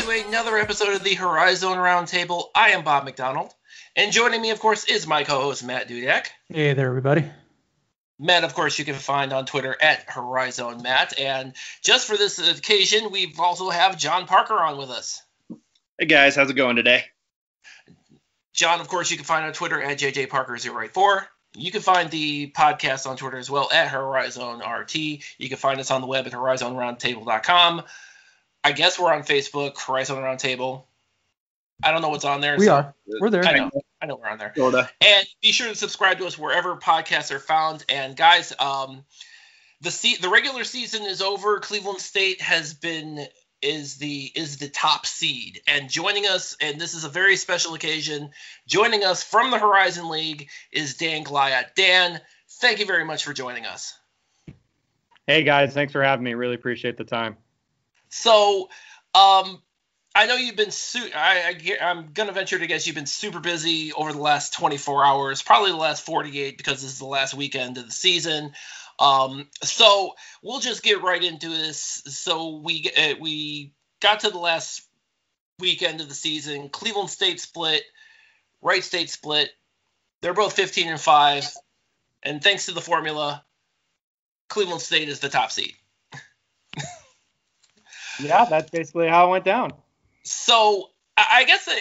to another episode of the Horizon Roundtable. I am Bob McDonald, and joining me, of course, is my co-host, Matt Dudek. Hey there, everybody. Matt, of course, you can find on Twitter at HorizonMatt, and just for this occasion, we also have John Parker on with us. Hey guys, how's it going today? John, of course, you can find on Twitter at JJParker084. You can find the podcast on Twitter as well at HorizonRT. You can find us on the web at HorizonRoundtable.com. I guess we're on Facebook, Horizon Roundtable. I don't know what's on there. We're there. I know we're on there. Sorta. And be sure to subscribe to us wherever podcasts are found. And guys, the regular season is over. Cleveland State is the top seed. And joining us, and this is a very special occasion, joining us from the Horizon League is Dan Gliot. Dan, thank you very much for joining us. Hey guys, thanks for having me. Really appreciate the time. So, I know you've been I'm going to venture to guess you've been super busy over the last 24 hours, probably the last 48 because this is the last weekend of the season. So we'll just get right into this. So we got to the last weekend of the season. Cleveland State split, Wright State split. They're both 15-5, and thanks to the formula, Cleveland State is the top seed. Yeah, that's basically how it went down. So I guess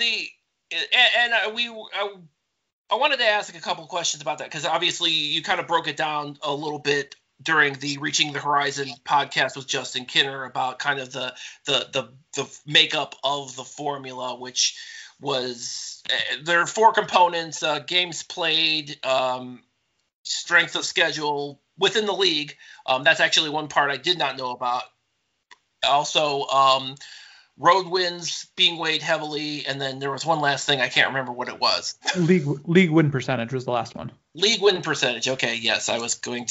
I wanted to ask a couple questions about that because obviously you kind of broke it down a little bit during the Reaching the Horizon podcast with Justin Kinner about kind of the makeup of the formula, which was there are four components: games played, strength of schedule within the league. That's actually one part I did not know about. Also, road wins being weighed heavily, and then there was one last thing I can't remember what it was. League win percentage was the last one. League win percentage. Okay, yes, I was going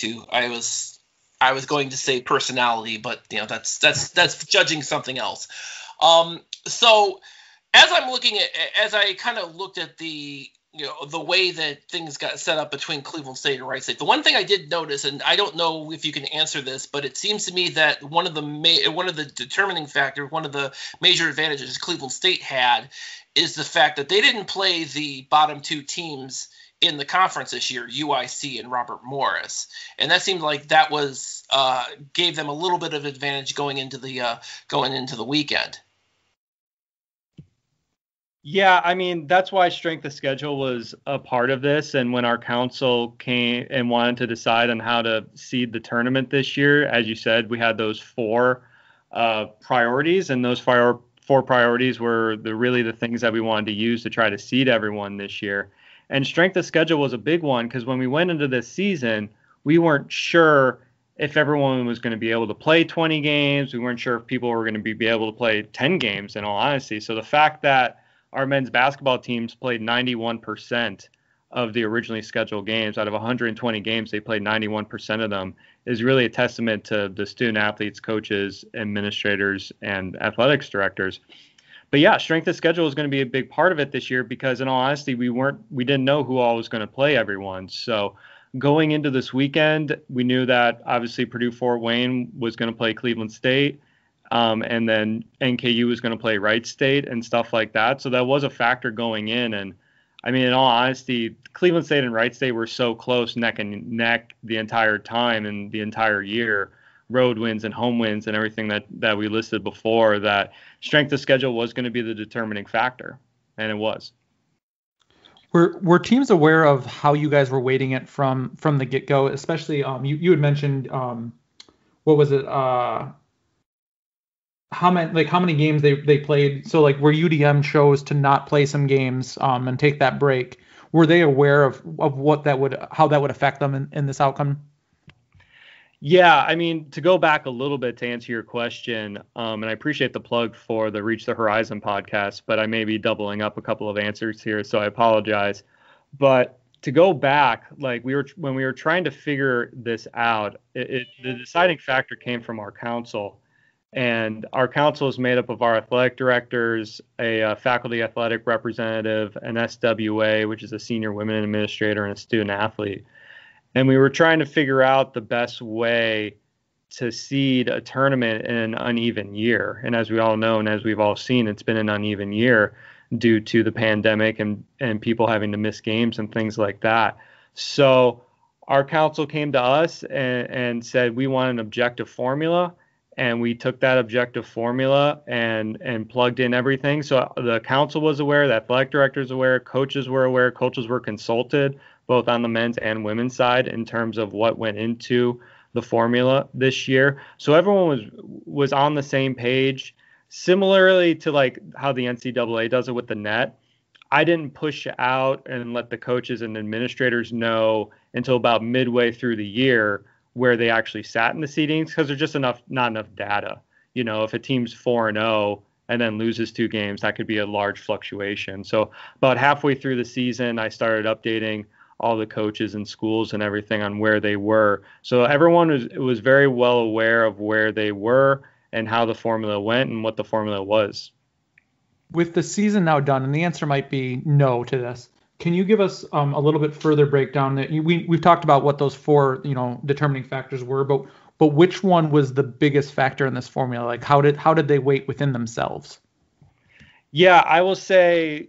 to say personality, but that's judging something else. So as I kind of looked at the way that things got set up between Cleveland State and Wright State, the one thing I did notice, and I don't know if you can answer this, but it seems to me that one of the determining factors, one of the major advantages Cleveland State had is the fact that they didn't play the bottom two teams in the conference this year, UIC and Robert Morris, and that seemed like that was gave them a little bit of advantage going into the weekend. Yeah, I mean, that's why strength of schedule was a part of this. And when our council came and wanted to decide on how to seed the tournament this year, as you said, we had those four priorities. And those four priorities were really the things that we wanted to use to try to seed everyone this year. And strength of schedule was a big one because when we went into this season, we weren't sure if everyone was going to be able to play 20 games. We weren't sure if people were going to be able to play 10 games, in all honesty. So the fact that our men's basketball teams played 91% of the originally scheduled games. Out of 120 games, they played 91% of them, is really a testament to the student athletes, coaches, administrators, and athletics directors. But yeah, strength of schedule is going to be a big part of it this year because, in all honesty, we didn't know who all was going to play everyone. So going into this weekend, we knew that obviously Purdue Fort Wayne was going to play Cleveland State. And then NKU was going to play Wright State and stuff like that. So that was a factor going in. And I mean, in all honesty, Cleveland State and Wright State were so close neck and neck the entire time and the entire year, road wins and home wins and everything that we listed before, that strength of schedule was going to be the determining factor. And it was. Were teams aware of how you guys were weighting it from the get-go? Especially, you had mentioned, what was it? How many games they played? So like where UDM chose to not play some games and take that break, were they aware of how that would affect them in this outcome? Yeah, I mean, to go back a little bit to answer your question, and I appreciate the plug for the Reach the Horizon podcast, but I may be doubling up a couple of answers here, so I apologize. But to go back, like when we were trying to figure this out, the deciding factor came from our council. And our council is made up of our athletic directors, a faculty athletic representative, an SWA, which is a senior women administrator, and a student athlete. And we were trying to figure out the best way to seed a tournament in an uneven year. And as we all know, and as we've all seen, it's been an uneven year due to the pandemic and people having to miss games and things like that. So our council came to us and said we want an objective formula. And we took that objective formula and plugged in everything. So the council was aware, the athletic directors aware, coaches were aware, coaches were consulted, both on the men's and women's side in terms of what went into the formula this year. So everyone was on the same page. Similarly to like how the NCAA does it with the net, I didn't push out and let the coaches and administrators know until about midway through the year where they actually sat in the seedings, because there's just not enough data. You know, if a team's 4-0 and then loses 2 games, that could be a large fluctuation. So about halfway through the season, I started updating all the coaches and schools and everything on where they were. So everyone was very well aware of where they were and how the formula went and what the formula was. With the season now done, and the answer might be no to this, can you give us a little bit further breakdown? We've talked about what those 4 determining factors were, but which one was the biggest factor in this formula? Like how did they weight within themselves? Yeah, I will say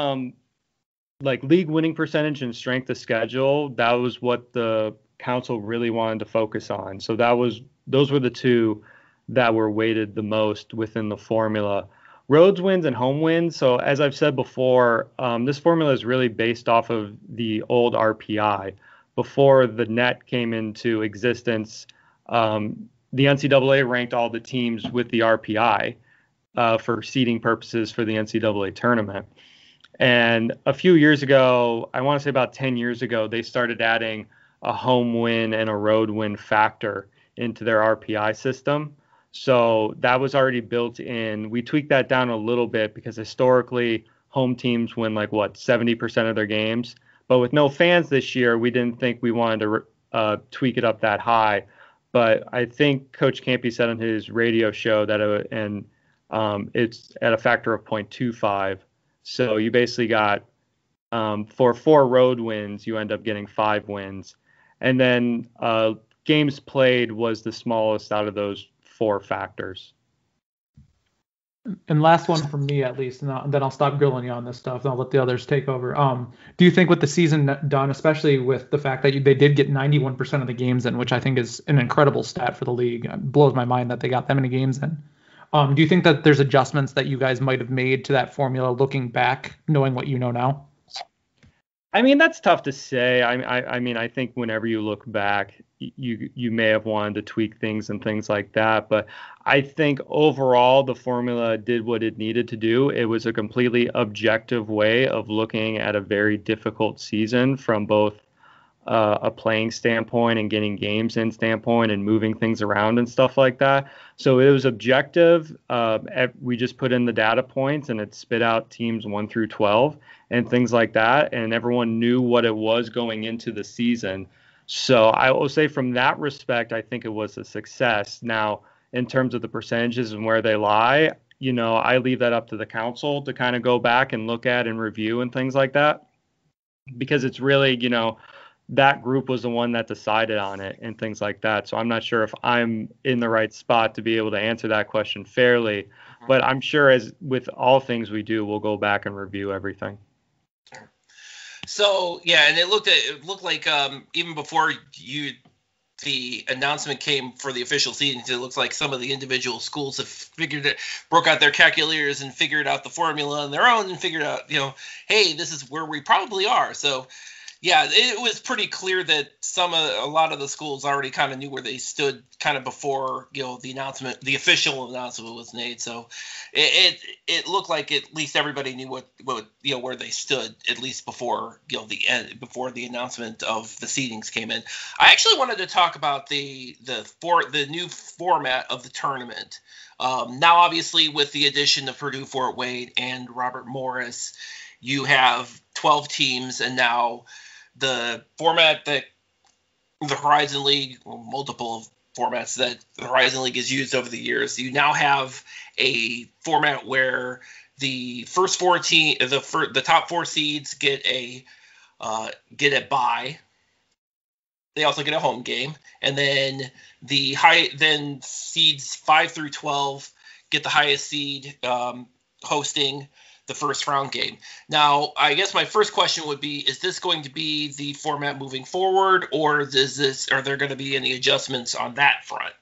like league winning percentage and strength of schedule. That was what the council really wanted to focus on. So those were the 2 that were weighted the most within the formula. Roads wins and home wins. So as I've said before, this formula is really based off of the old RPI. Before the net came into existence, the NCAA ranked all the teams with the RPI for seeding purposes for the NCAA tournament. And a few years ago, I want to say about 10 years ago, they started adding a home win and a road win factor into their RPI system. So that was already built in. We tweaked that down a little bit because historically home teams win 70% of their games. But with no fans this year, we didn't think we wanted to tweak it up that high. But I think Coach Campy said on his radio show that it's at a factor of 0.25. So you basically got for 4 road wins, you end up getting 5 wins. And then games played was the smallest out of those 4 factors. And last one from me, at least, and then I'll stop grilling you on this stuff, and I'll let the others take over. Do you think with the season done, especially with the fact that they did get 91% of the games in, which I think is an incredible stat for the league, it blows my mind that they got that many games in. Do you think that there's adjustments that you guys might have made to that formula looking back, knowing what you know now? I mean, that's tough to say. I mean, I think whenever you look back, you may have wanted to tweak things and things like that. But I think overall, the formula did what it needed to do. It was a completely objective way of looking at a very difficult season from both a playing standpoint and getting games in standpoint and moving things around and stuff like that. So it was objective. We just put in the data points and it spit out teams 1 through 12 and things like that. And everyone knew what it was going into the season. So I will say from that respect, I think it was a success. Now, in terms of the percentages and where they lie, I leave that up to the council to kind of go back and look at and review and things like that, because it's really, that group was the one that decided on it and things like that. So I'm not sure if I'm in the right spot to be able to answer that question fairly, but I'm sure as with all things we do, we'll go back and review everything. So yeah, and it looked like even before the announcement came for the official seedings, it looks like some of the individual schools have broke out their calculators and figured out the formula on their own and figured out, hey, this is where we probably are. So yeah, it was pretty clear that a lot of the schools already kind of knew where they stood kind of before, the official announcement was made. So it looked like at least everybody knew what where they stood, at least before, before the announcement of the seedings came in. I actually wanted to talk about the new format of the tournament. Now, obviously, with the addition of Purdue Fort Wayne and Robert Morris, you have 12 teams, and now the format that the Horizon League, multiple formats that the Horizon League has used over the years, you now have a format where the first 4 the top 4 seeds get a bye, they also get a home game, and then then seeds 5 through 12 get the highest seed hosting the first round game. Now, I guess my first question would be: is this going to be the format moving forward, or are there going to be any adjustments on that front?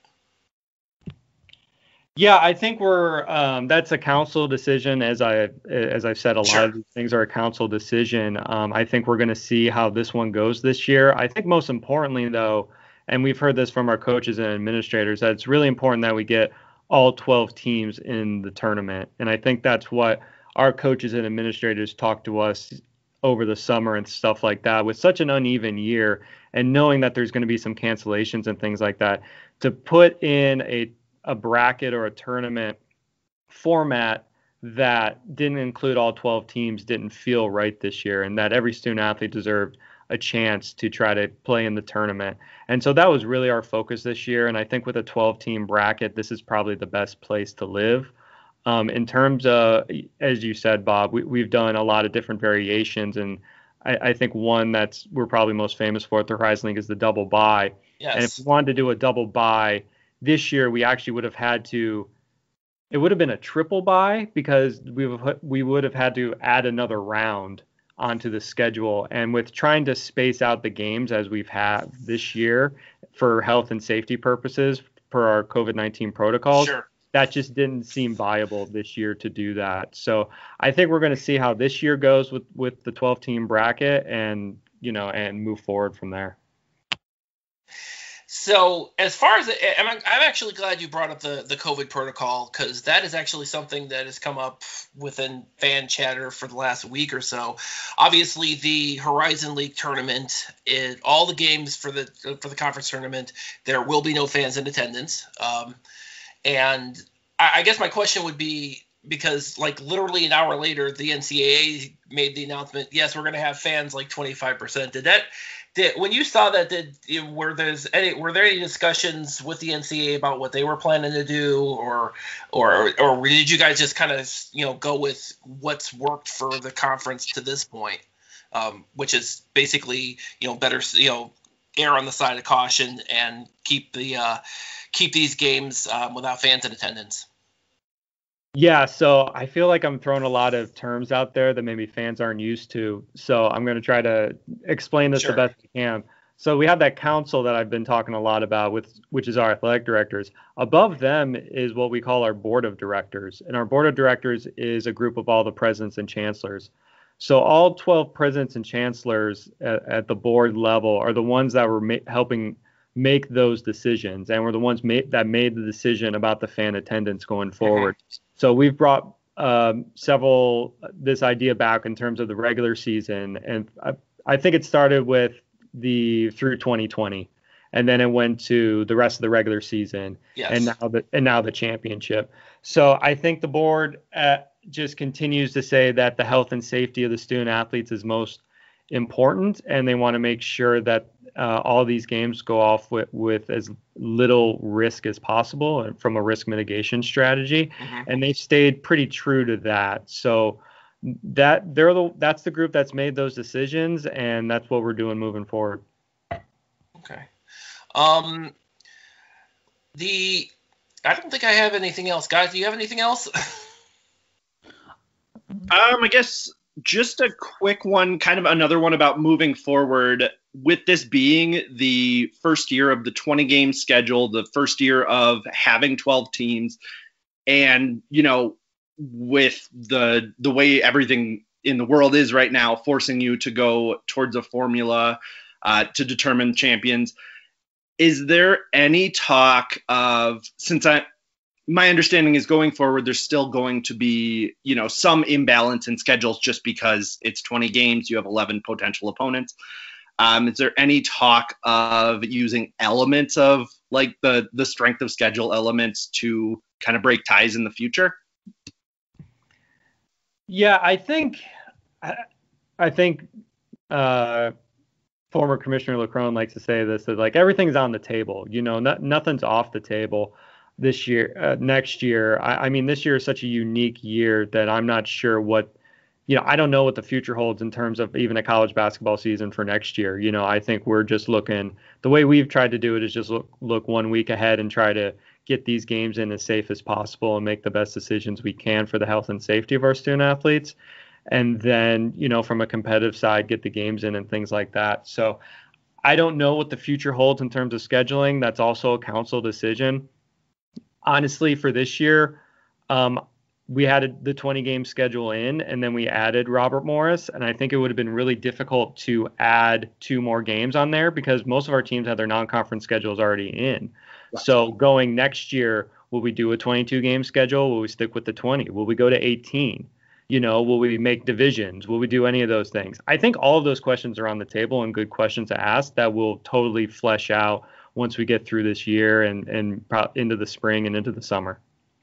Yeah, I think that's a council decision. As I've said, a lot of these things are a council decision. I think we're going to see how this one goes this year. I think most importantly, though, and we've heard this from our coaches and administrators, that it's really important that we get all 12 teams in the tournament. And I think that's what our coaches and administrators talked to us over the summer and stuff like that. With such an uneven year and knowing that there's going to be some cancellations and things like that, to put in a bracket or a tournament format that didn't include all 12 teams didn't feel right this year, and that every student athlete deserved a chance to try to play in the tournament. And so that was really our focus this year. And I think with a 12-team bracket, this is probably the best place to live. In terms of, as you said, Bob, we've done a lot of different variations, and I think one that's we're probably most famous for at the Horizon League is the double bye. Yes. And if we wanted to do a double bye this year, we actually would have had to. It would have been a triple bye because we would have had to add another round onto the schedule. And with trying to space out the games as we've had this year for health and safety purposes per our COVID-19 protocols, that just didn't seem viable this year to do that. So I think we're going to see how this year goes with the 12-team bracket and move forward from there. So as far as I'm actually glad you brought up the COVID protocol, because that is actually something that has come up within fan chatter for the last week or so. Obviously, the Horizon League tournament, all the games for the conference tournament, there will be no fans in attendance. And I guess my question would be, because like literally an hour later, the NCAA made the announcement, yes, we're going to have fans like 25%. When you saw that, were there any discussions with the NCAA about what they were planning to do, or did you guys just kind of go with what's worked for the conference to this point, which is basically better err on the side of caution and keep these games without fans in attendance? Yeah, so I feel like I'm throwing a lot of terms out there that maybe fans aren't used to. So I'm going to try to explain this the best I can. So we have that council that I've been talking a lot about, which is our athletic directors. Above them is what we call our board of directors. And our board of directors is a group of all the presidents and chancellors. So all 12 presidents and chancellors at the board level are the ones that were helping make those decisions, and were the ones that made the decision about the fan attendance going forward. So we've brought this idea back in terms of the regular season, and I think it started with through 2020, and then it went to the rest of the regular season, and now the championship. So I think the board just continues to say that the health and safety of the student athletes is most important, and they want to make sure that all these games go off with as little risk as possible from a risk mitigation strategy. And they've stayed pretty true to that. So that's the group that's made those decisions, and that's what we're doing moving forward. Okay. I don't think I have anything else. Guys, do you have anything else? I guess just a quick one, kind of another one about moving forward. With this being the first year of the 20-game schedule, the first year of having 12 teams, and, with the way everything in the world is right now, forcing you to go towards a formula to determine champions, is there any talk of, my understanding is going forward, there's still going to be, some imbalance in schedules just because it's 20 games, you have 11 potential opponents. Is there any talk of using elements of like the strength of schedule elements to kind of break ties in the future? Yeah, I think former Commissioner Leckrone likes to say this, that like everything's on the table, nothing's off the table this year, next year. I mean, this year is such a unique year that I'm not sure what I don't know what the future holds in terms of even a college basketball season for next year. I think we're just looking, the way we've tried to do it is just look 1 week ahead and try to get these games in as safe as possible and make the best decisions we can for the health and safety of our student athletes. And then, from a competitive side, get the games in and things like that. So I don't know what the future holds in terms of scheduling. That's also a council decision. Honestly, for this year, we had the 20 game schedule in, and then we added Robert Morris. And I think it would have been really difficult to add 2 more games on there because most of our teams had their non-conference schedules already in. Right. So going next year, will we do a 22 game schedule? Will we stick with the 20? Will we go to 18? Will we make divisions? Will we do any of those things? I think all of those questions are on the table and good questions to ask that will totally flesh out once we get through this year and into the spring and into the summer.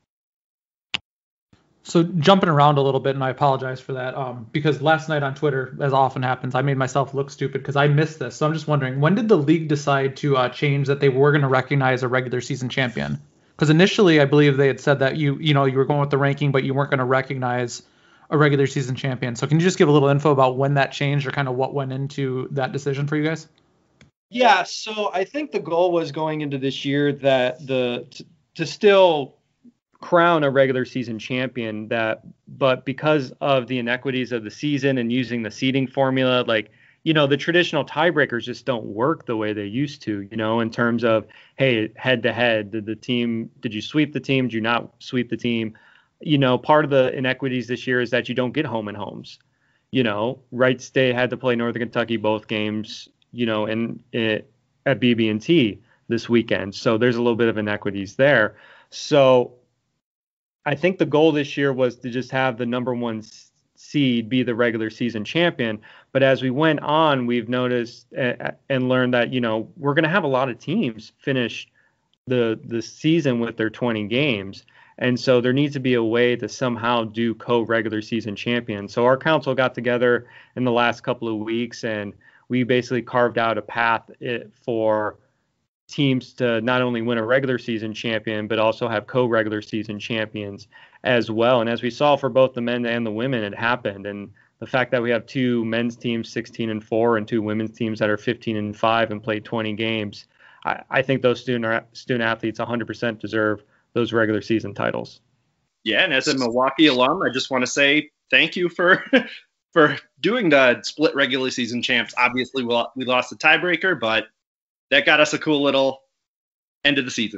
So jumping around a little bit, and I apologize for that, because last night on Twitter, as often happens, I made myself look stupid because I missed this. So I'm just wondering, when did the league decide to change that they were going to recognize a regular season champion? Because initially, I believe they had said that you were going with the ranking, but you weren't going to recognize a regular season champion. So can you just give a little info about when that changed or kind of what went into that decision for you guys? Yeah, so I think the goal was going into this year that to still crown a regular season champion, but because of the inequities of the season and using the seeding formula, the traditional tiebreakers just don't work the way they used to, in terms of, hey, head to head, did you sweep the team? Did you not sweep the team? Part of the inequities this year is that you don't get home and homes. Wright State had to play Northern Kentucky both games, at BB&T this weekend. So there's a little bit of inequities there. So I think the goal this year was to just have the number 1 seed be the regular season champion. But as we went on, we've noticed and learned that, we're going to have a lot of teams finish the season with their 20 games. And so there needs to be a way to somehow do co-regular season champions. So our council got together in the last couple of weeks, and we basically carved out a path for teams to not only win a regular season champion, but also have co-regular season champions as well. And as we saw for both the men and the women, it happened. And the fact that we have 2 men's teams 16-4 and 2 women's teams that are 15-5 and played 20 games, I think those student athletes 100% deserve those regular season titles. Yeah, and as a Milwaukee alum, I just want to say thank you for doing the split regular season champs. Obviously, we lost the tiebreaker, but that got us a cool little end of the season.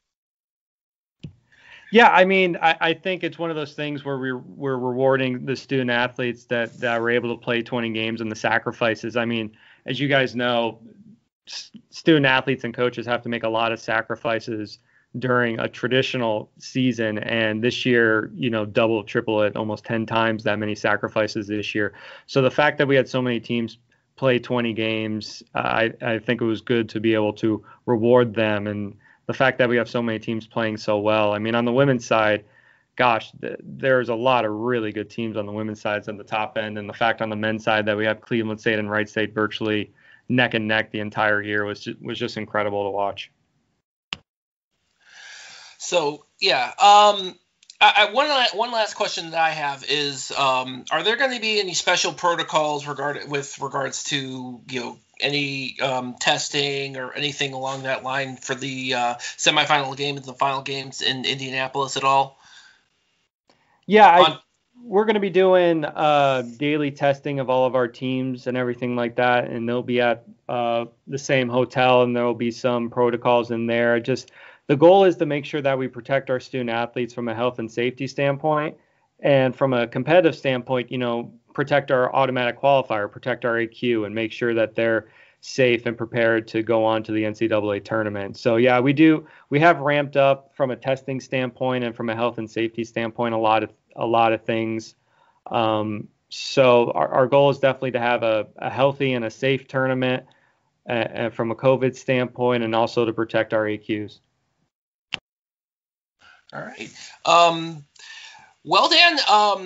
Yeah, I mean, I think it's one of those things where we're rewarding the student athletes that were able to play 20 games and the sacrifices. I mean, as you guys know, student athletes and coaches have to make a lot of sacrifices during a traditional season, and this year, double, triple it, almost 10 times that many sacrifices this year. So the fact that we had so many teams play 20 games, I think it was good to be able to reward them. And the fact that we have so many teams playing so well. I mean, on the women's side, gosh, there's a lot of really good teams on the women's sides at the top end. And the fact on the men's side that we have Cleveland State and Wright State virtually neck and neck the entire year was just incredible to watch. So, yeah, one last question that I have is, are there going to be any special protocols with regards to, any testing or anything along that line for the semifinal games and the final games in Indianapolis at all? Yeah, we're going to be doing daily testing of all of our teams and everything like that, and they'll be at the same hotel, and there will be some protocols in there. The goal is to make sure that we protect our student athletes from a health and safety standpoint, and from a competitive standpoint, protect our automatic qualifier, protect our AQ, and make sure that they're safe and prepared to go on to the NCAA tournament. So yeah, we have ramped up from a testing standpoint and from a health and safety standpoint a lot of things. So our goal is definitely to have a healthy and a safe tournament from a COVID standpoint, and also to protect our AQs. All right. Well, Dan,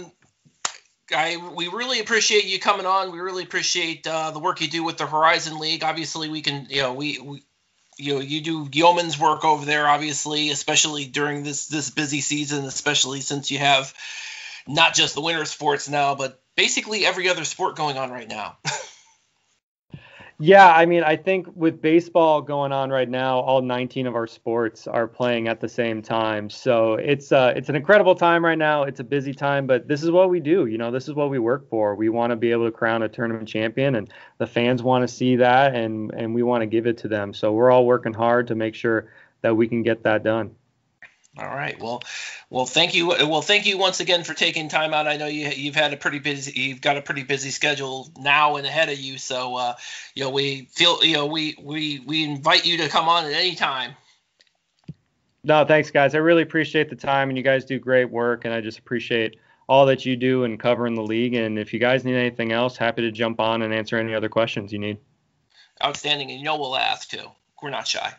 we really appreciate you coming on. We really appreciate the work you do with the Horizon League. Obviously, we can, you do yeoman's work over there, obviously, especially during this busy season, especially since you have not just the winter sports now, but basically every other sport going on right now. Yeah, I mean, I think with baseball going on right now, all 19 of our sports are playing at the same time. So it's an incredible time right now. It's a busy time, but this is what we do. This is what we work for. We want to be able to crown a tournament champion, and the fans want to see that, and we want to give it to them. So we're all working hard to make sure that we can get that done. All right. Well, thank you. Well, thank you once again for taking time out. I know you've got a pretty busy schedule now and ahead of you. So, we feel, we invite you to come on at any time. No, thanks, guys. I really appreciate the time, and you guys do great work, and I just appreciate all that you do in covering the league. And if you guys need anything else, happy to jump on and answer any other questions you need. Outstanding. And we'll ask too. We're not shy.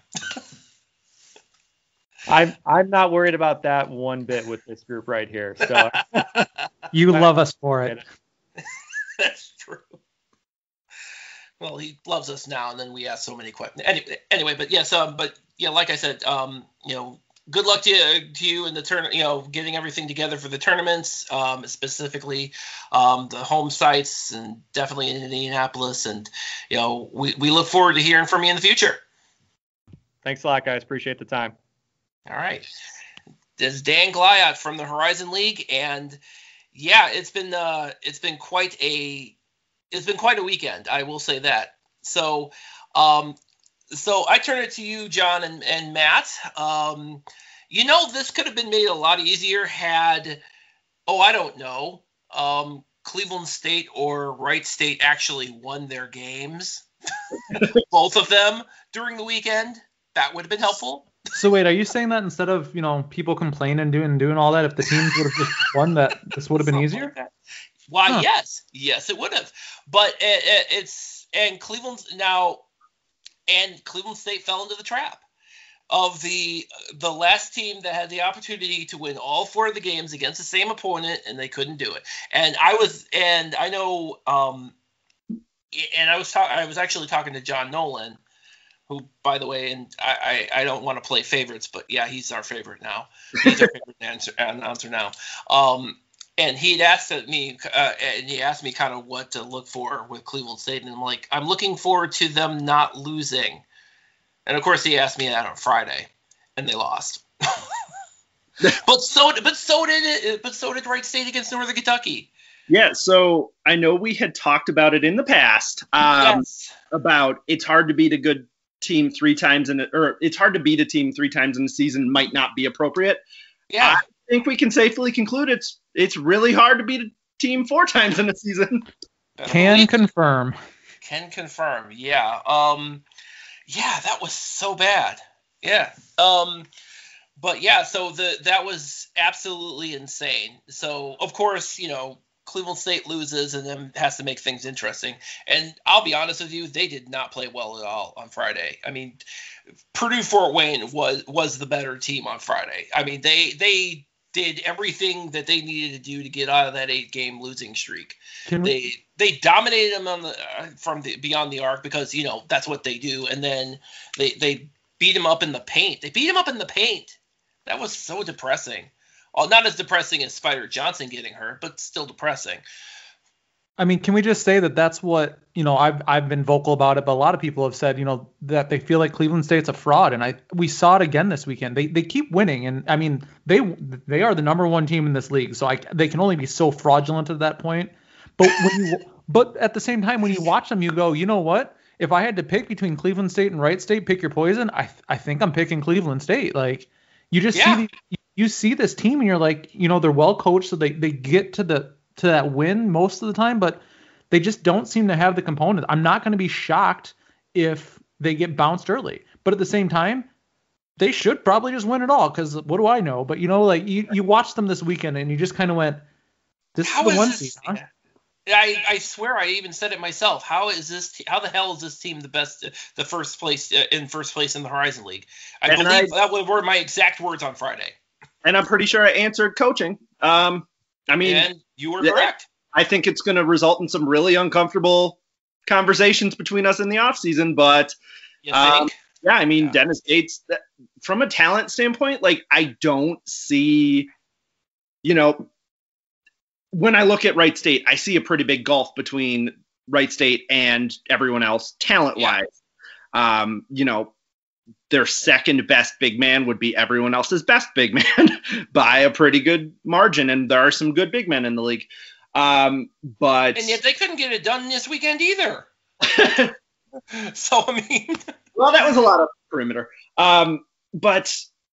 I'm not worried about that one bit with this group right here. So you love us for it. That's true. Well, he loves us now, and then we ask so many questions. Anyway, but yes, like I said, good luck to you in the tournament. Getting everything together for the tournaments, specifically the home sites, and definitely in Indianapolis. And we look forward to hearing from you in the future. Thanks a lot, guys. Appreciate the time. All right. This is Dan Gliot from the Horizon League, and yeah, it's been quite a weekend. I will say that. So I turn it to you, John and Matt. This could have been made a lot easier had, I don't know, Cleveland State or Wright State actually won their games, both of them during the weekend. That would have been helpful. So wait, are you saying that instead of people complaining and doing all that, if the teams would have just won, that this would have been easier? Like why? Huh. Yes, it would have. But Cleveland State fell into the trap of the last team that had the opportunity to win all four of the games against the same opponent, and they couldn't do it. And I was actually talking to John Nolan, who, by the way, and I don't want to play favorites, but yeah, he's our favorite now. He's our favorite announcer now. And he'd asked me, kind of what to look for with Cleveland State, and I'm like, I'm looking forward to them not losing. And of course, he asked me that on Friday, and they lost. but so did Wright State against Northern Kentucky. Yeah, so I know we had talked about it in the past. Yes. About it's hard to beat a good team it's hard to beat a team 3 times in a season might not be appropriate. Yeah. I think we can safely conclude it's really hard to beat a team 4 times in a season. Can confirm. Yeah. That was so bad. Yeah. But yeah, so that was absolutely insane. So of course, Cleveland State loses and then has to make things interesting. And I'll be honest with you, they did not play well at all on Friday. I mean, Purdue-Fort Wayne was the better team on Friday. I mean, they did everything that they needed to do to get out of that 8-game losing streak. They dominated them from beyond the arc because that's what they do. And then they beat them up in the paint. That was so depressing. Well, not as depressing as Spider Johnson getting hurt, but still depressing. I mean, can we just say that that's what, I've been vocal about it, but a lot of people have said, that they feel like Cleveland State's a fraud. And we saw it again this weekend. They keep winning. And I mean, they are the number 1 team in this league. So they can only be so fraudulent at that point. But at the same time, when you watch them, you go, you know what? If I had to pick between Cleveland State and Wright State, pick your poison. I think I'm picking Cleveland State. Like, you just see this team and you're like, they're well coached, so they get to that win most of the time, but they just don't seem to have the component. I'm not going to be shocked if they get bounced early, but at the same time, they should probably just win it all, because what do I know? But you watched them this weekend and you just kind of went, this is the 1 seed, huh? I swear I even said it myself. How the hell is this team the first place in the Horizon League? I believe that were my exact words on Friday. And I'm pretty sure I answered coaching. And you were correct. I think it's going to result in some really uncomfortable conversations between us in the offseason. But Dennis Gates, from a talent standpoint, like, I don't see, when I look at Wright State, I see a pretty big gulf between Wright State and everyone else talent-wise. Yeah. Their second best big man would be everyone else's best big man by a pretty good margin, and there are some good big men in the league. And yet they couldn't get it done this weekend either. So I mean, well, that was a lot of perimeter. But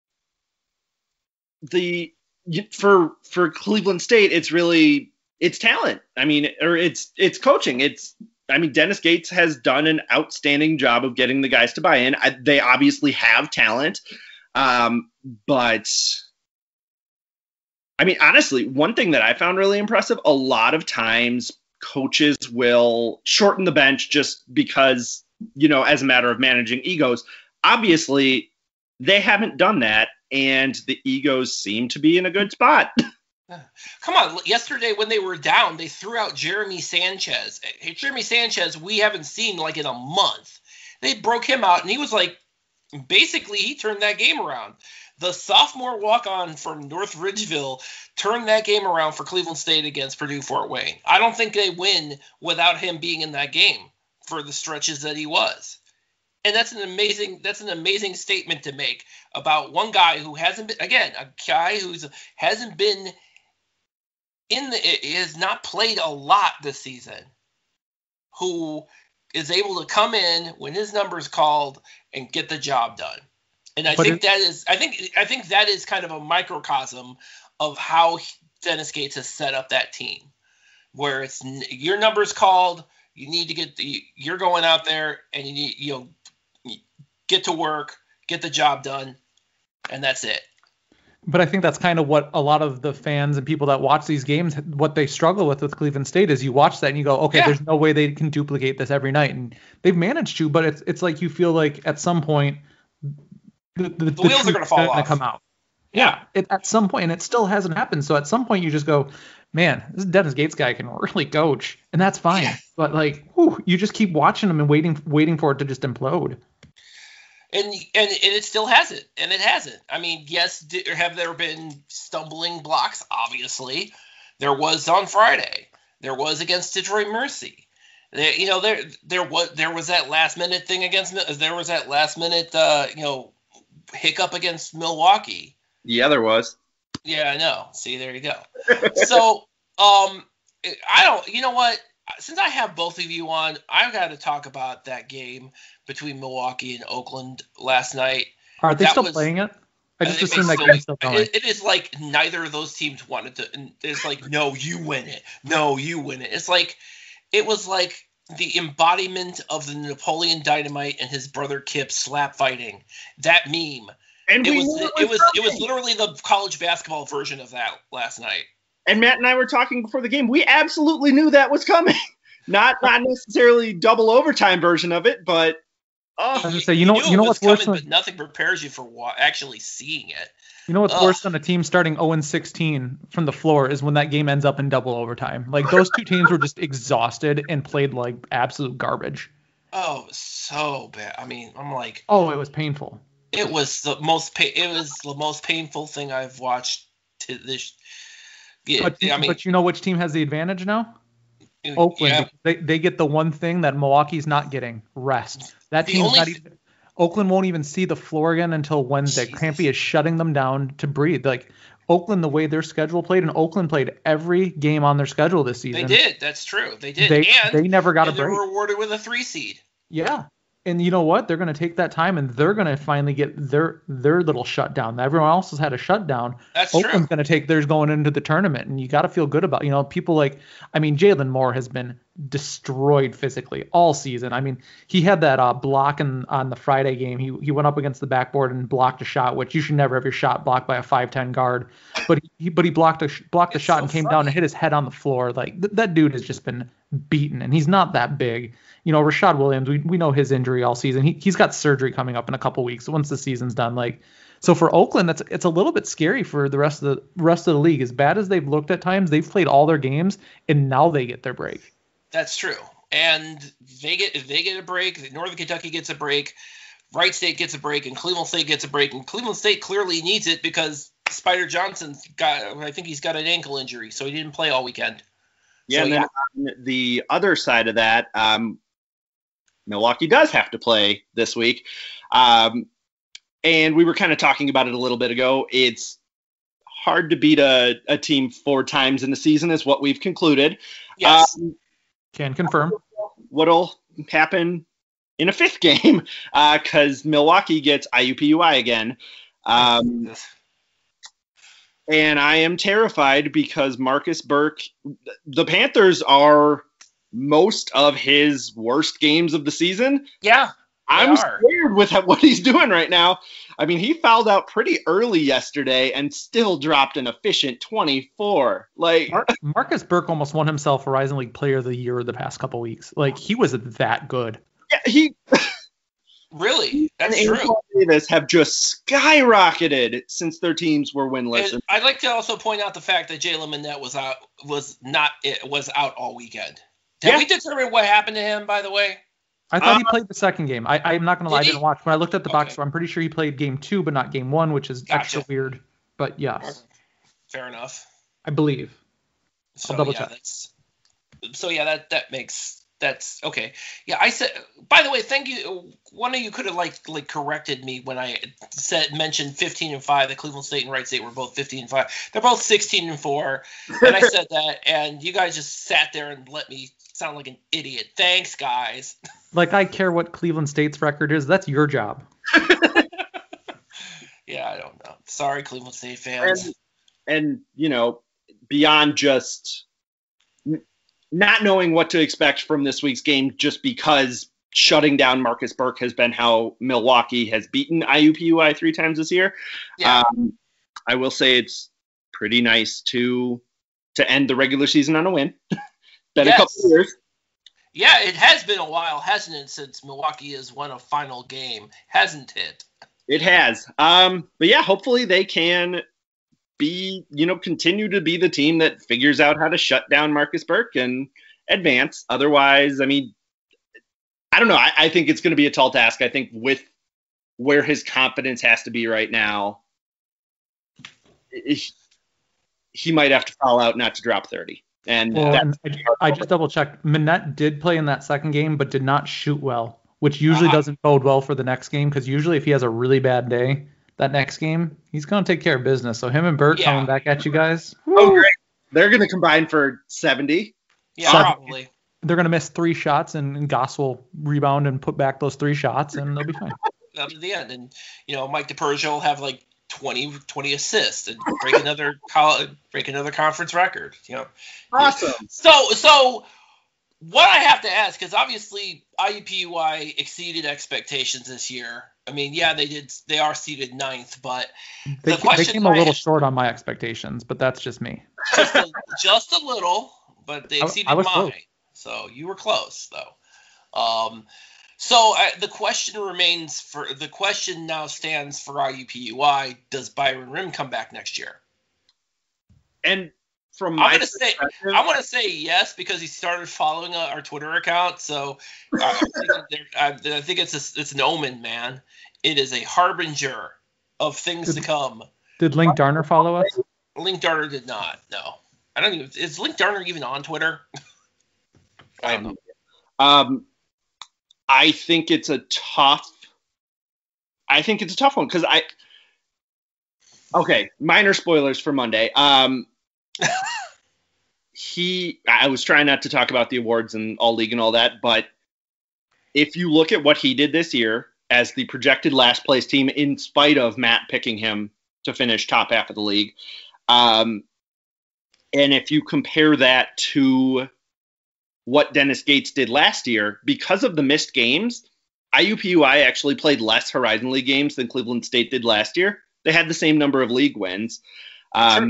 for Cleveland State, it's talent. I mean, or it's coaching. Dennis Gates has done an outstanding job of getting the guys to buy in. They obviously have talent. But I mean, honestly, one thing that I found really impressive, a lot of times coaches will shorten the bench just because, as a matter of managing egos. Obviously, they haven't done that, and the egos seem to be in a good spot. Come on. Yesterday when they were down, they threw out Jeremy Sanchez. Hey, Jeremy Sanchez, we haven't seen like in a month. They broke him out, and he was like, basically, he turned that game around. The sophomore walk-on from North Ridgeville turned that game around for Cleveland State against Purdue Fort Wayne. I don't think they win without him being in that game for the stretches that he was. And that's an amazing statement to make about one guy who hasn't been, again, a guy who hasn't been has not played a lot this season, who is able to come in when his number is called and get the job done. And I think that is kind of a microcosm of how Dennis Gates has set up that team, where it's your number's called, you need to you're going out there and you need, get to work, get the job done, and that's it. But I think that's kind of what a lot of the fans and people that watch these games, what they struggle with Cleveland State is you watch that and you go, okay, There's no way they can duplicate this every night. And they've managed to, but it's like you feel like at some point the wheels are going to fall off. Come out. Yeah, at some point, and it still hasn't happened. So at some point you just go, man, this Dennis Gates guy can really coach, and that's fine. Yeah. But you just keep watching him and waiting for it to just implode. And it still hasn't, and it hasn't. I mean, yes, have there been stumbling blocks? Obviously, there was on Friday. There was against Detroit Mercy. There was that last minute thing against. There was that last minute hiccup against Milwaukee. Yeah, there was. Yeah, I know. See, there you go. So, I don't. You know what? Since I have both of you on, I've got to talk about that game between Milwaukee and Oakland last night. Are they still playing it? I just assume that game's still going. It is like neither of those teams wanted to. And it's like, no, you win it. No, you win it. It's like it was like the embodiment of the Napoleon Dynamite and his brother Kip slap fighting. That meme. And it was literally the college basketball version of that last night. And Matt and I were talking before the game. We absolutely knew that was coming. Not necessarily double overtime version of it, but I was gonna say, you know what's worse than, but nothing prepares you for actually seeing it. You know what's worse than a team starting 0-16 from the floor is when that game ends up in double overtime. Like those two teams were just exhausted and played like absolute garbage. Oh, so bad. I mean, I'm like, oh, it was painful. It was the most painful thing I've watched to this. Yeah, but you know which team has the advantage now? Oakland. Yeah. They get the one thing that Milwaukee's not getting: rest. That team's not even. Oakland won't even see the floor again until Wednesday. Crampy is shutting them down to breathe. Like Oakland, the way their schedule played, and Oakland played every game on their schedule this season. They did. That's true. They did. They never got a break. They were rewarded with a 3 seed. Yeah. And you know what? They're going to take that time, and they're going to finally get their little shutdown. Everyone else has had a shutdown. That's Oakland's true. going to take theirs going into the tournament, and you got to feel good about. People Jalen Moore has been destroyed physically all season. I mean, he had that block on the Friday game. He went up against the backboard and blocked a shot, which you should never have your shot blocked by a 5'10" guard. But he blocked a shot and came down and hit his head on the floor. Like that dude has just been beaten, and he's not that big. Rashad Williams, we know his injury all season. He's got surgery coming up in a couple weeks once the season's done. So for Oakland, it's a little bit scary for the rest of the league. As bad as they've looked at times, they've played all their games, and now they get their break. That's true. And they get a break. Northern Kentucky gets a break. Wright State gets a break, and Cleveland State gets a break. And Cleveland State clearly needs it because Spider Johnson's I think he's got an ankle injury, so he didn't play all weekend. Yeah, So, and then on the other side of that, Milwaukee does have to play this week. And we were kind of talking about it a little bit ago. It's hard to beat a team 4 times in a season is what we've concluded. Yes. Can confirm. What'll happen in a 5th game because Milwaukee gets IUPUI again. And I am terrified because Marcus Burke, the Panthers are most of his worst games of the season. Yeah. I'm scared with what he's doing right now. I mean, he fouled out pretty early yesterday and still dropped an efficient 24. Like Marcus Burke almost won himself Horizon League Player of the Year the past couple weeks. Like he was that good. Yeah, he really. That's and true. Davis have just skyrocketed since their teams were winless. And I'd like to also point out the fact that Jalen Minette was out all weekend. Have we determined what happened to him, by the way? I thought he played the second game. I'm not going to lie, I didn't watch. When I looked at the box score, I'm pretty sure he played game 2, but not game 1, which is extra weird. But yes. Fair enough. I believe. I'll double check. That's okay. Yeah, I said. By the way, thank you. One of you could have like corrected me when I mentioned 15-5. That Cleveland State and Wright State were both 15-5. They're both 16-4, and I said that, and you guys just sat there and let me sound like an idiot. Thanks, guys. Like I care what Cleveland State's record is. That's your job. Yeah, I don't know. Sorry, Cleveland State fans. And beyond just not knowing what to expect from this week's game, just because shutting down Marcus Burke has been how Milwaukee has beaten IUPUI 3 times this year. Yeah. I will say it's pretty nice to end the regular season on a win. Been a couple of years. Yeah, it has been a while, hasn't it, since Milwaukee has won a final game, hasn't it? It has. But yeah, hopefully they can continue to be the team that figures out how to shut down Marcus Burke and advance. Otherwise, I mean, I don't know. I think it's going to be a tall task. I think with where his confidence has to be right now, he might have to fall out not to drop 30. And I just double checked. Minette did play in that second game, but did not shoot well, which usually doesn't bode well for the next game. Because usually, if he has a really bad day, that next game he's going to take care of business. So him and Burke coming back at you guys. Oh, great! They're going to combine for 70. Yeah, probably. They're going to miss 3 shots, and Goss will rebound and put back those 3 shots, and they'll be fine. Up to the end, and Mike DePergio will have like 20 assists and break another conference record. Awesome. So what I have to ask, because obviously IUPUI exceeded expectations this year. I mean, yeah, they did. They are seeded 9th, but they came a little short on my expectations, but that's just me. Just a little, but they exceeded mine. Close. So you were close, though. So the question now stands for IUPUI: does Byron Rim come back next year? And from my perspective, I want to say yes, because he started following our Twitter account. So I think it's an omen, man. It is a harbinger of things to come. Did Link Darner follow us? Link Darner did not. No, I don't even. Is Link Darner even on Twitter? I don't know. I think it's a tough one because minor spoilers for Monday. I was trying not to talk about the awards and all league and all that, but if you look at what he did this year as the projected last place team, in spite of Matt picking him to finish top half of the league, and if you compare that to what Dennis Gates did last year, because of the missed games, IUPUI actually played less Horizon League games than Cleveland State did last year. They had the same number of league wins. Sure.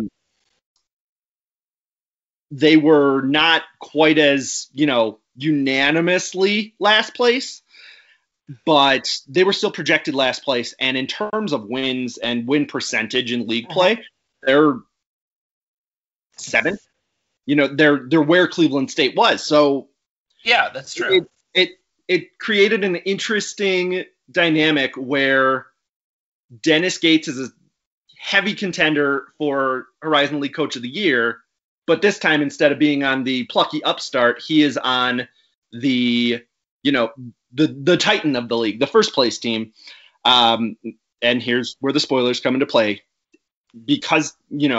They were not quite as, unanimously last place, but they were still projected last place. And in terms of wins and win percentage in league play, they're 7th. They're where Cleveland State was. So yeah, that's true. It created an interesting dynamic where Dennis Gates heavy contender for Horizon League Coach of the Year, but this time instead of being on the plucky upstart, he is on the the Titan of the league, the first place team. And here's where the spoilers come into play, because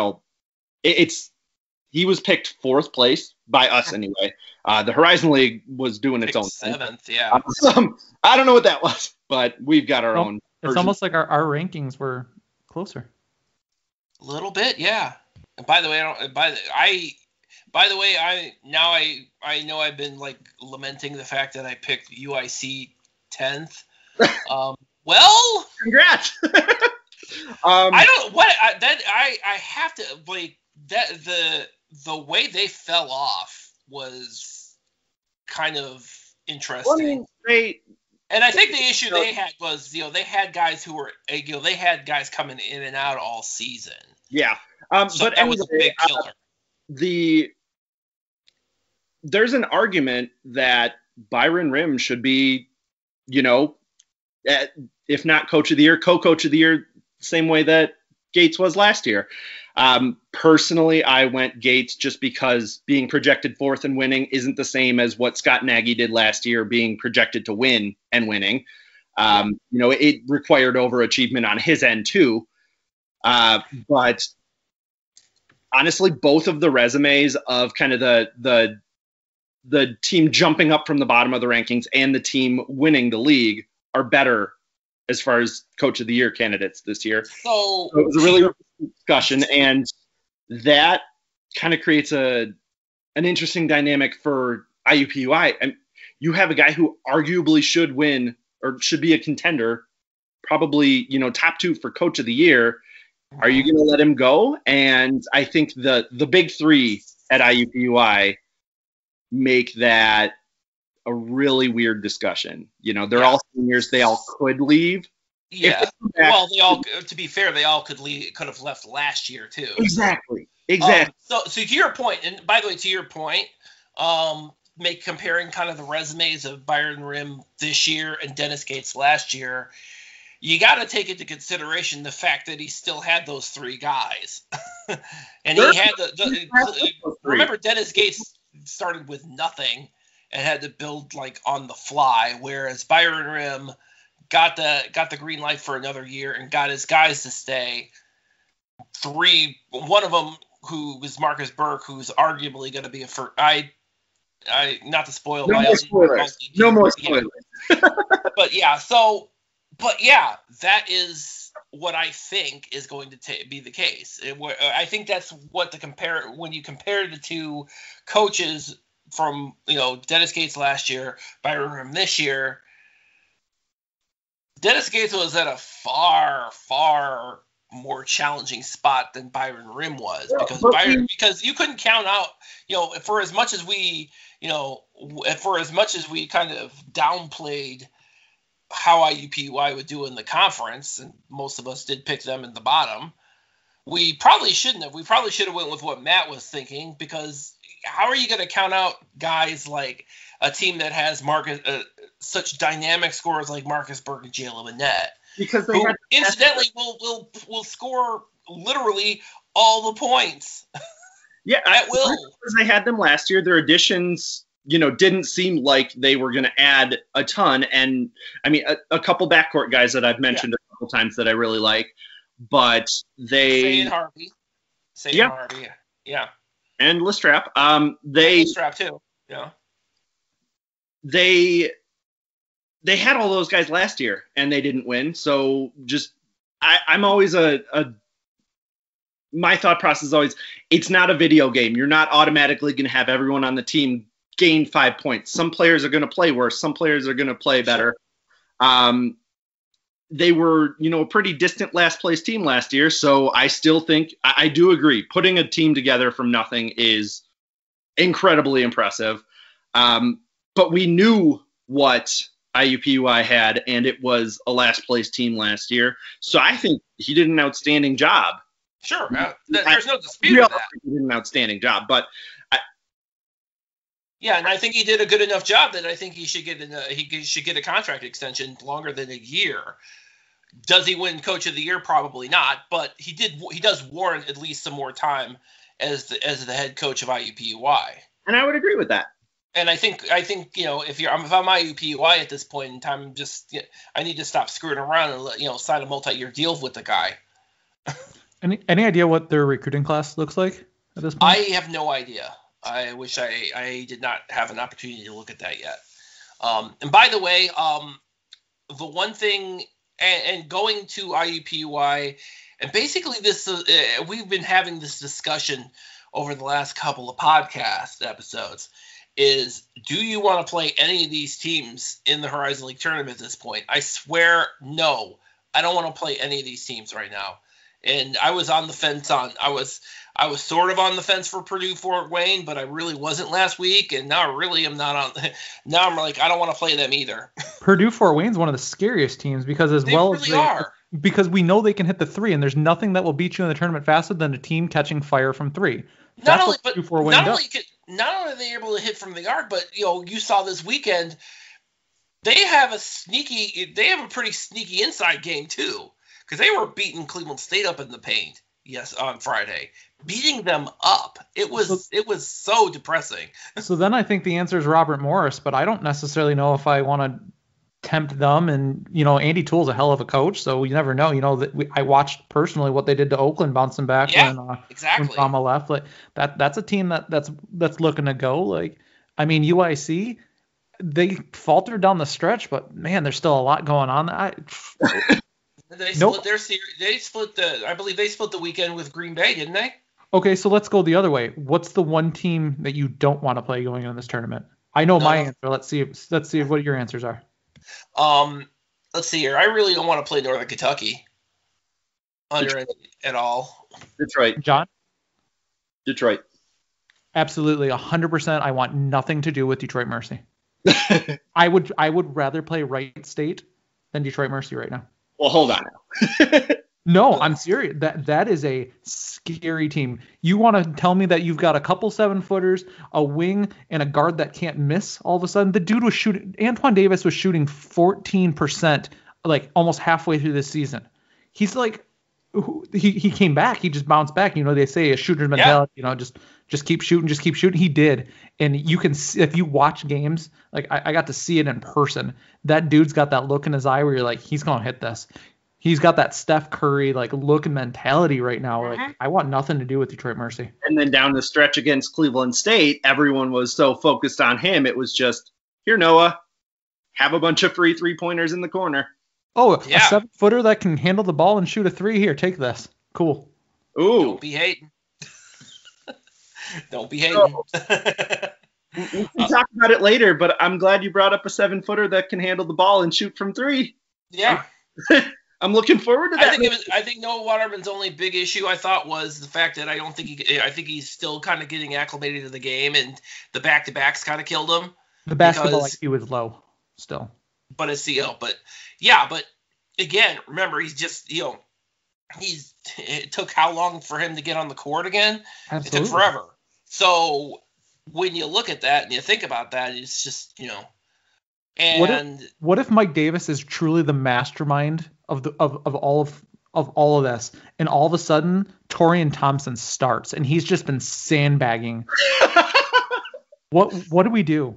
he was picked 4th place by us anyway. The Horizon League was doing its own 7th, thing. yeah. I don't know what that was, but we've got our own. It's version. almost like our rankings were closer. A little bit, yeah. And by the way, I know I've been like lamenting the fact that I picked UIC 10th. Well, congrats. I don't what I have to like that the way they fell off was kind of interesting. And I think the issue they had was, they had guys who were, they had guys coming in and out all season. Yeah. So but that was a big killer. There's an argument that Byron Rim should be, if not Coach of the Year, co-coach of the year, same way that Gates was last year. Personally, I went Gates just because being projected 4th and winning isn't the same as what Scott Nagy did last year, being projected to win and winning. It required overachievement on his end too. But honestly, both of the resumes of kind of the team jumping up from the bottom of the rankings and the team winning the league are better as far as Coach of the Year candidates this year. So it was a really discussion, and that kind of creates an interesting dynamic for IUPUI. And you have a guy who arguably should win or should be a contender, probably top 2 for Coach of the Year. Are you going to let him go? And I think the big 3 at IUPUI make that a really weird discussion. They're all seniors. They all could leave. Yeah. Well, to be fair, they all could have left last year too. Exactly. So to your point, and by the way, to your point, comparing kind of the resumes of Byron Rim this year and Dennis Gates last year, you got to take into consideration the fact that he still had those 3 guys. And he had remember, Dennis Gates started with nothing and had to build like on the fly, whereas Byron Rim got the green light for another year and got his guys to stay. One of them, who was Marcus Burke, who's arguably going to be a first. Not to spoil no my more spoilers. No more spoilers. But that is what I think is going to be the case. I think that's what when you compare the 2 coaches from Dennis Gates last year, Byron Rim this year. Dennis Gates was at a far, far more challenging spot than Byron Rim was, because you couldn't count out, for as much as we kind of downplayed how IUPUI would do in the conference, and most of us did pick them in the bottom, we probably shouldn't have. We probably should have went with what Matt was thinking, because how are you going to count out guys like a team that has such dynamic scorers like Marcus Burke and Jalen Manette, because they incidentally will score literally all the points. Yeah, at will. Because they had them last year. Their additions, didn't seem like they were going to add a ton. And I mean, a couple backcourt guys that I've mentioned a couple times that I really like, but Say Harvey, yeah. And Lestrap. Lestrap too. Yeah. They had all those guys last year and they didn't win. So I'm always my thought process is always, it's not a video game. You're not automatically going to have everyone on the team gain 5 points. Some players are going to play worse. Some players are going to play better. They were, a pretty distant last place team last year. So I still think, I do agree, putting a team together from nothing is incredibly impressive. But we knew what IUPUI had, and it was a last place team last year. So I think he did an outstanding job. Sure. There's no dispute with that. He did an outstanding job, but and I think he did a good enough job that I think he should get a contract extension longer than a year. Does he win Coach of the Year? Probably not, but he does warrant at least some more time as the head coach of IUPUI. And I would agree with that. And I think if I'm IUPUI at this point in time, I need to stop screwing around and sign a multi-year deal with the guy. Any idea what their recruiting class looks like at this point? I have no idea. I wish I did not have an opportunity to look at that yet. And by the way, the one thing, and going to IUPUI, and basically this, we've been having this discussion over the last couple of podcast episodes, is do you want to play any of these teams in the Horizon League tournament at this point? I swear, no. I don't want to play any of these teams right now. And I was on the fence I was sort of on the fence for Purdue Fort Wayne, but I really wasn't last week, and now I really am not on. Now I'm like, I don't want to play them either. Purdue Fort Wayne's one of the scariest teams because because we know they can hit the three, and there's nothing that will beat you in the tournament faster than a team catching fire from three. Not only are they able to hit from the arc, but you saw this weekend they have a pretty sneaky inside game too. Because they were beating Cleveland State up in the paint, on Friday, beating them up. It was so depressing. So then I think the answer is Robert Morris, but I don't necessarily know if I want to tempt them. And Andy Toole's a hell of a coach, so you never know. I watched personally what they did to Oakland, bouncing back when Brahma left. Like that's a team that's looking to go. Like UIC, they faltered down the stretch, but man, there's still a lot going on. They split their series. I believe they split the weekend with Green Bay, didn't they? Okay, so let's go the other way. What's the one team that you don't want to play going into this tournament? I know my answer. Let's see what your answers are. Let's see here. I really don't want to play Northern Kentucky at all. Detroit. John? Detroit. Absolutely, 100%. I want nothing to do with Detroit Mercy. I would rather play Wright State than Detroit Mercy right now. Well, hold on now. No, I'm serious. That is a scary team. You want to tell me that you've got a couple 7-footers, a wing, and a guard that can't miss all of a sudden? The dude was shooting. Antoine Davis was shooting 14%, like almost halfway through this season. He's like, he came back. He just bounced back. They say a shooter's mentality. Just keep shooting, just keep shooting. He did, and you can see, if you watch games, like I got to see it in person. That dude's got that look in his eye where you're like, he's gonna hit this. He's got that Steph Curry look and mentality right now. Like I want nothing to do with Detroit Mercy. And then down the stretch against Cleveland State, everyone was so focused on him. It was just, here, Noah, have a bunch of free 3-pointers in the corner. Oh, a 7-footer that can handle the ball and shoot a 3 here. Take this. Cool. Ooh. Don't be hating. Don't be hating. We can talk about it later, but I'm glad you brought up a 7-footer that can handle the ball and shoot from 3. Yeah. I'm looking forward to that. I think Noah Waterman's only big issue I thought was the fact that I think he's still kind of getting acclimated to the game, and the back-to-backs kind of killed him. The basketball IQ was low still. But but again, remember, he's just, it took how long for him to get on the court again? Absolutely. It took forever. So when you look at that and you think about that, it's just, and what if Mike Davis is truly the mastermind of all of this, and all of a sudden Torian Thompson starts and he's just been sandbagging? What do we do?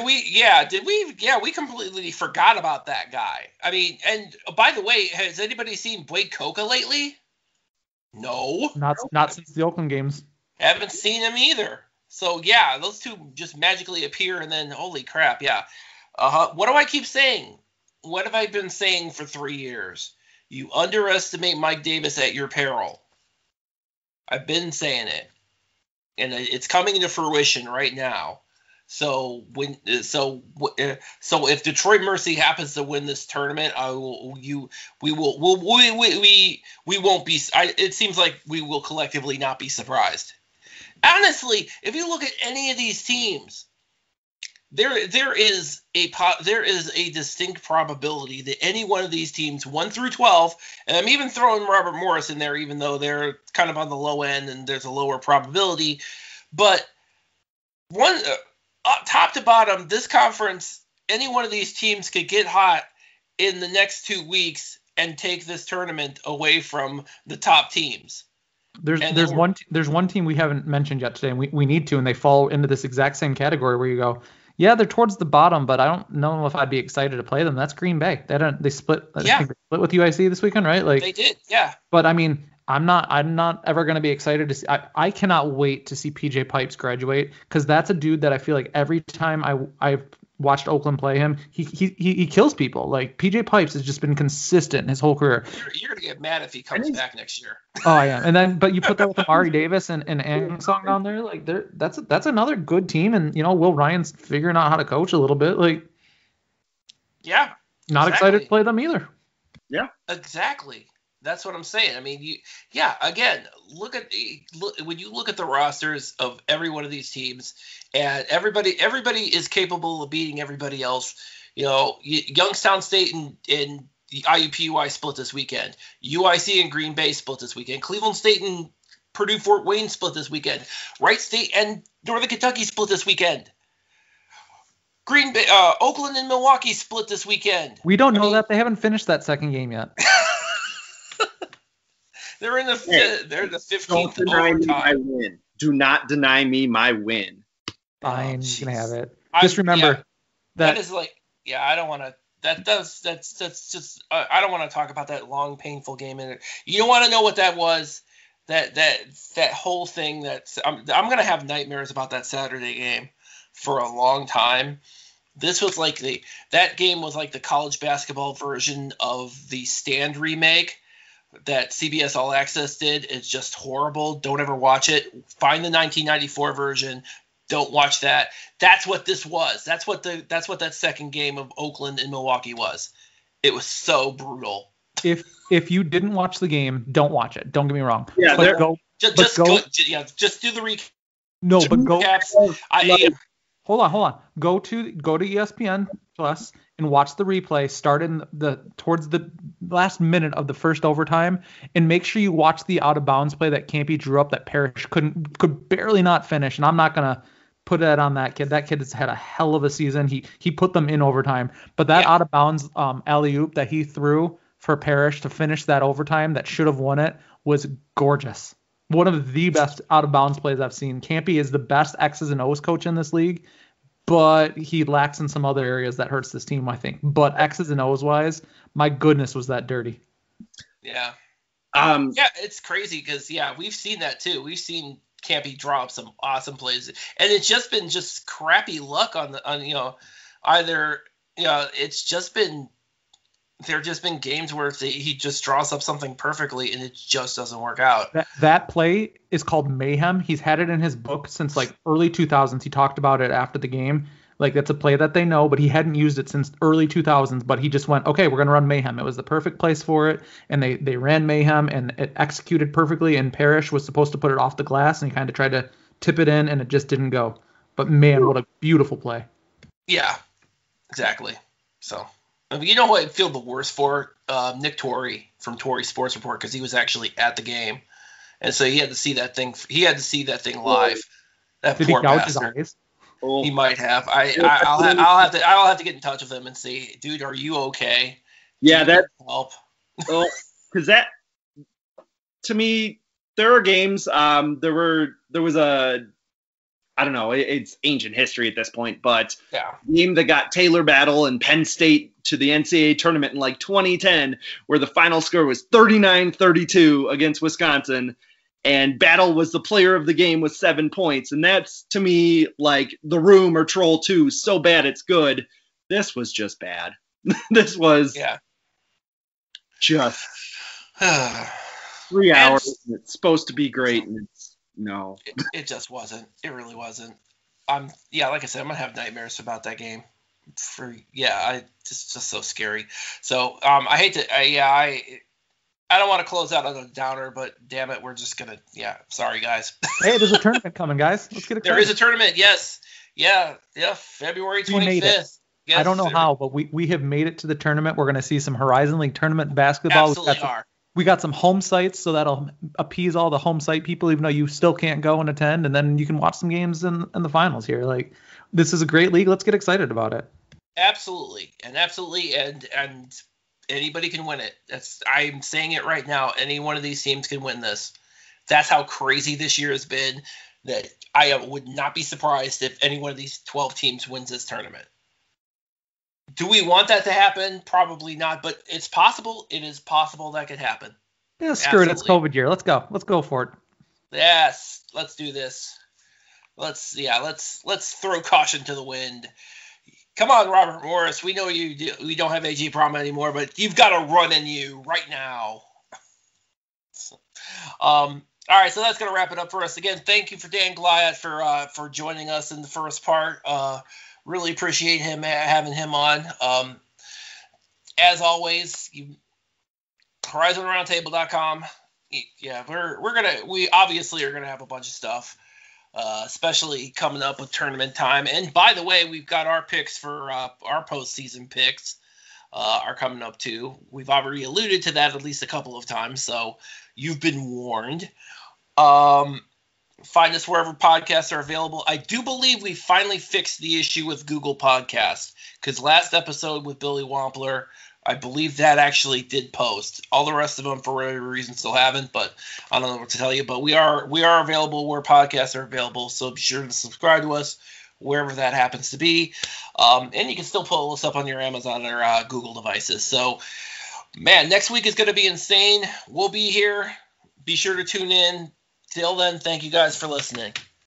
We completely forgot about that guy. I mean, and by the way, has anybody seen Blake Coca lately? No. Not since the Oakland games. Haven't seen him either. So yeah, those two just magically appear, and then holy crap, yeah. What do I keep saying? What have I been saying for 3 years? You underestimate Mike Davis at your peril. I've been saying it, and it's coming into fruition right now. So if Detroit Mercy happens to win this tournament, we won't be. It seems like we will collectively not be surprised. Honestly, if you look at any of these teams, there is a distinct probability that any one of these teams, 1 through 12, and I'm even throwing Robert Morris in there, even though they're kind of on the low end and there's a lower probability, but top to bottom, this conference, any one of these teams could get hot in the next 2 weeks and take this tournament away from the top teams. There's one team we haven't mentioned yet today, and we need to, and they fall into this exact same category where you go, yeah, they're towards the bottom, but I don't know if I'd be excited to play them. That's Green Bay. They split. I think they split with UIC this weekend, right? Like they did, yeah. But I mean, I'm not ever going to be excited to see. I cannot wait to see PJ Pipes graduate, because that's a dude that I feel like every time I've watched Oakland play him, he kills people. Like PJ Pipes has just been consistent his whole career. You're gonna get mad if he comes back next year. Oh, I am. And then, but you put that with Amari Davis and Ansong down there, like that's another good team. And Will Ryan's figuring out how to coach a little bit. Like, yeah, not excited to play them either. Yeah, exactly. That's what I'm saying. I mean, again, when you look at the rosters of every one of these teams, and everybody is capable of beating everybody else. Youngstown State and the IUPUI split this weekend. UIC and Green Bay split this weekend. Cleveland State and Purdue Fort Wayne split this weekend. Wright State and Northern Kentucky split this weekend. Green Bay, Oakland and Milwaukee split this weekend. We don't know that. They haven't finished that second game yet. They're in the 15th Don't deny me my overtime. win. Do not deny me my win. Fine, you can have it. Just remember that is like, I don't want to. That's just I don't want to talk about that long, painful game. You don't want to know what that was. That whole thing. I'm gonna have nightmares about that Saturday game for a long time. This was like that game was like the college basketball version of the Stand remake that CBS All Access did. It's just horrible. Don't ever watch it. Find the 1994 version. Don't watch that. That's what this was. That's what that second game of Oakland and Milwaukee was. It was so brutal. If you didn't watch the game, don't watch it. Don't get me wrong. Yeah, just do the recap. No, but go. Recaps. Hold on. Go to ESPN Plus and watch the replay. Start in towards the last minute of the first overtime, and make sure you watch the out of bounds play that Campy drew up that Parrish could barely not finish. And I'm not gonna put that on that kid. That kid has had a hell of a season. He put them in overtime, but that out of bounds alley oop that he threw for Parrish to finish that overtime that should have won it was gorgeous. One of the best out of bounds plays I've seen. Campy is the best X's and O's coach in this league, but he lacks in some other areas that hurts this team, I think. But X's and O's wise, my goodness, was that dirty. Yeah. It's crazy because we've seen that too. We've seen Campy draw up some awesome plays, and it's just been crappy luck it's just been. There have just been games where he just draws up something perfectly and it just doesn't work out. That play is called Mayhem. He's had it in his book since like early 2000s. He talked about it after the game. Like, that's a play that they know, but he hadn't used it since early 2000s. But he just went, okay, we're going to run Mayhem. It was the perfect place for it. And they ran Mayhem and it executed perfectly. And Parrish was supposed to put it off the glass and he kind of tried to tip it in and it just didn't go. But man, what a beautiful play. Yeah, exactly. So. You know who I feel the worst for? Nick Torrey from Torrey Sports Report, because he was actually at the game, and so he had to see that thing. He had to see that thing live. That Did poor he gouge his bastard. eyes? He might have. I'll have to get in touch with him and say, dude, are you okay? Yeah, that help. Well, because that, to me, there are games. There was a. I don't know. It's ancient history at this point, but game that got Taylor Battle and Penn State to the NCAA tournament in like 2010, where the final score was 39-32 against Wisconsin, and Battle was the player of the game with 7 points. And that's, to me, like The Room or Troll 2, so bad it's good. This was just bad. This was just 3 hours. And it's supposed to be great, and it's no. It just wasn't. It really wasn't. Like I said, I'm gonna have nightmares about that game. It's just so scary. So I hate to. I don't want to close out on a downer, but damn it, we're just gonna. Sorry guys. Hey, there's a tournament coming, guys. Let's get excited. There is a tournament. Yes. Yeah. February 25th. Yes, I don't know how, but we have made it to the tournament. We're gonna see some Horizon League tournament basketball. Absolutely are. We got some home sites, so that'll appease all the home site people, even though you still can't go and attend, and then you can watch some games in the finals here. Like, this is a great league. Let's get excited about it. Absolutely, and Anybody can win it. I'm saying it right now. Any one of these teams can win this. That's how crazy this year has been, that I would not be surprised if any one of these 12 teams wins this tournament. Do we want that to happen? Probably not, but it's possible. It is possible that could happen. Yeah, screw it. It's COVID year. Let's go. Let's go for it. Yes, let's do this. Let's throw caution to the wind. Come on, Robert Morris. We know we don't have AJ Prom anymore, but you've got a run in you right now. All right, so that's going to wrap it up for us. Again, thank you for Dan Gliot for joining us in the first part. Really appreciate having him on. As always, HorizonRoundtable.com. Yeah, we obviously are gonna have a bunch of stuff, especially coming up with tournament time. And by the way, we've got our picks for our postseason picks are coming up too. We've already alluded to that at least a couple of times, so you've been warned. Find us wherever podcasts are available. I do believe we finally fixed the issue with Google Podcasts, because last episode with Billy Wampler, I believe that actually did post. All the rest of them, for whatever reason, still haven't, but I don't know what to tell you. But we are available where podcasts are available, so be sure to subscribe to us wherever that happens to be. And you can still pull us up on your Amazon or Google devices. So, man, next week is going to be insane. We'll be here. Be sure to tune in. Till then, thank you guys for listening.